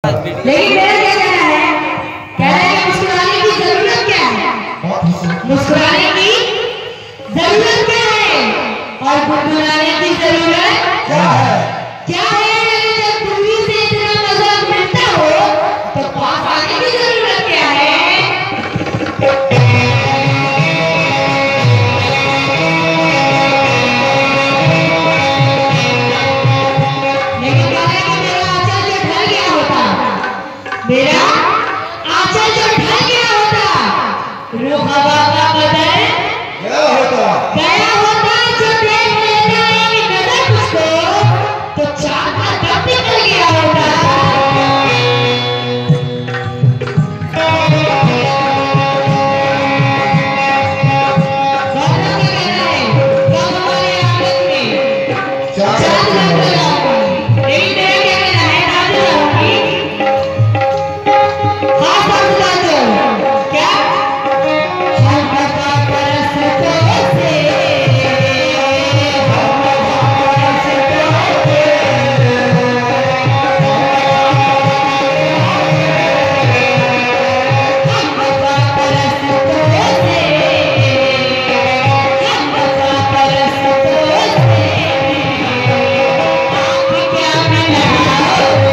लेकिन मेरा क्या कहना है, कह रहे हैं मुस्कुराने की जरूरत क्या है, मुस्कुराने की जरूरत क्या है और गुनगुनाने की जरूरत क्या है। क्या है, जब दूरी से इतना मजा मिलता हो तो पास आने की जरूरत क्या है। लेकिन क्या है कि मेरा आंचल जो ढल गया होता, मेरा आंचल जो ढल गया होता, रुख हवा का बदल क्या होता, गया होता, जो देख लेता एक नजर तुझको तो चार का दम निकल गया होता। गौरव क्या कहना है, कब हमारे आंगन में चार रंग लगाऊंगी, लेकिन मेरा क्या कहना है, राजू लाऊंगी हाथ बंद कर दो। क्या हम बता परस्तों से, हम बता परस्तों से, हम बता परस्तों से, हम बता परस्तों से, आप क्या मिलाओ।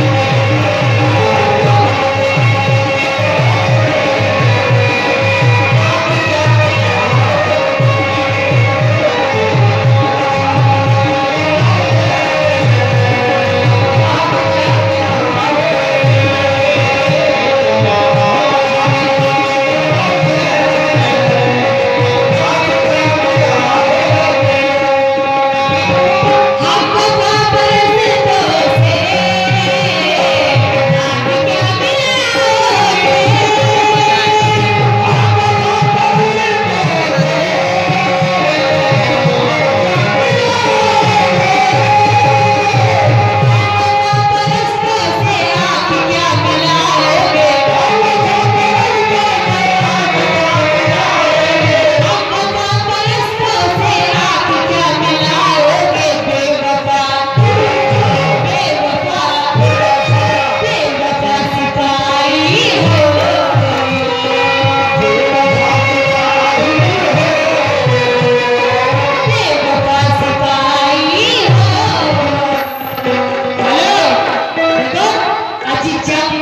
हम बता परस्तों से, आप क्या मिलाओगे। परस्तों से आप क्या मिलाओगे, हम बता परस्तों से आप क्या मिलाओगे। बेवफा बेवफा बेवफा सिपाही हो, बेवफा सिपाही हो। हेलो देखो, अजीत